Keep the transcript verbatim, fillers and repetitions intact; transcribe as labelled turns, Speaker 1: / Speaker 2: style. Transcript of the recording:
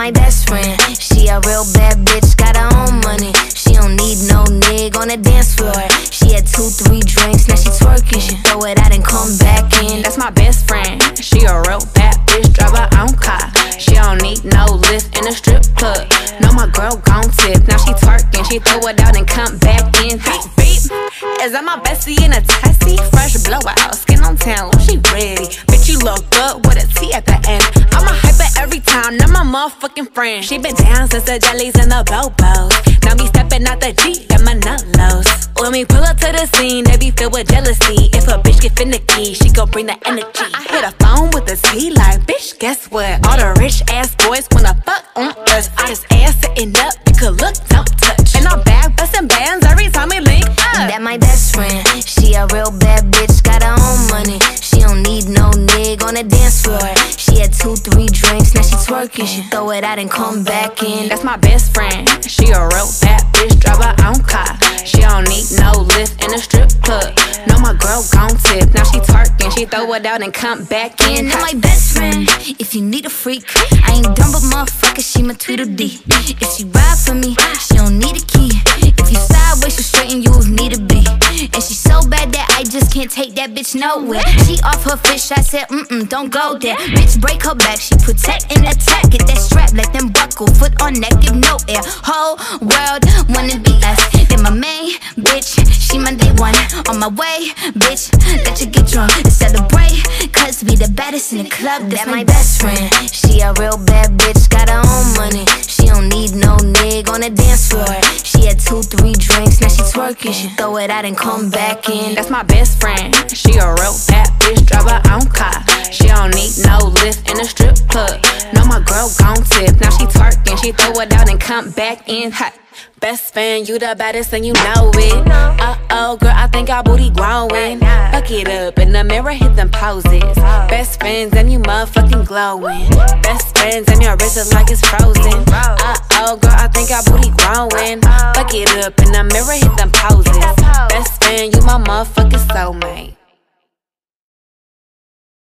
Speaker 1: my best friend. She a real bad bitch, got her own money. She don't need no nigga on the dance floor. She had two, three drinks, now she twerking. She throw it out and come back in.
Speaker 2: That's my best friend. She a real bad bitch, drive her own car. She don't need no lift in a strip club. No, my girl gon' tip. Now she twerking, she throw it out and come back in. Beep, beep. Is that my bestie in a tessie? Fresh blowout, skin on town, she ready. Bitch, you look good with a T at the end. I'm a hyper every time, not my motherfucking friend. She been down since the jellies and the bobos. Now me stepping out the Jeep and my nullos. When we pull up to the scene, they be filled with jealousy. If a bitch get finicky, she gon' bring the energy. I hit a phone with a T like, bitch, guess what? All the rich ass boys wanna fuck on us. I just ass sitting up, you could look, don't touch. And I'm back bustin' bands every time we link up.
Speaker 1: That my best friend. She a real bad bitch, got her own money. She don't need no nigga on the dance floor. She had two, three drinks, now she twerking. She throw it out and come back in.
Speaker 2: That's my best friend. She a real bad bitch, drive her own car. She don't need no lift in a strip club. No, my girl gon' tip. Now she twerking, she throw it out and come back in.
Speaker 1: That my best friend. If you need a freak, I ain't dumb but motherfucker, she my Tweedledee. If she ride for me, she don't need a key. If you sideways, she straighten you if need to be. And she so bad that I just can't take that bitch nowhere. She off her fish, I said, mm-mm, don't go there. Bitch, break her back, she protect and attack. Get that strap, let them buckle, foot on neck, give no air. Whole world wanna be us. Then my main bitch, she my day one. On my way, bitch, let you get drunk and celebrate. Cause we the baddest in the club, that's my best friend. She a real bad bitch, got her own money. She don't need no nigga on the dance floor. She had two, three drinks, now she twerking. She throw it out and come back in.
Speaker 2: That's my best friend. She a real bad bitch, drive her own car. She don't need no lift in a strip club. No, my girl gon' tip. Now she twerking, she throw it out and come back in hot. Best friend, you the baddest and you know it. Uh-oh, girl, I think our booty growing. Fuck it up, in the mirror, hit them poses. Best friends and you motherfucking glowing. Best friends and your wrist is like it's frozen. Uh-oh, girl, I think our booty growing. Fuck it up, in the mirror, hit them poses. Best friend, you my motherfucking soulmate.